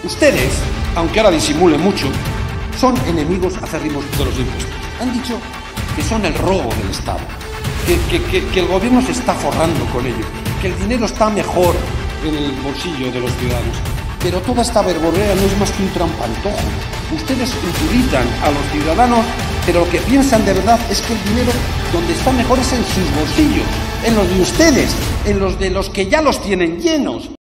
Ustedes, aunque ahora disimulen mucho, son enemigos acérrimos de los impuestos. Han dicho que son el robo del Estado, que el gobierno se está forrando con ello, que el dinero está mejor en el bolsillo de los ciudadanos. Pero toda esta verborrea no es más que un trampantojo. Ustedes utilizan a los ciudadanos, pero lo que piensan de verdad es que el dinero donde está mejor es en sus bolsillos, en los de ustedes, en los de los que ya los tienen llenos.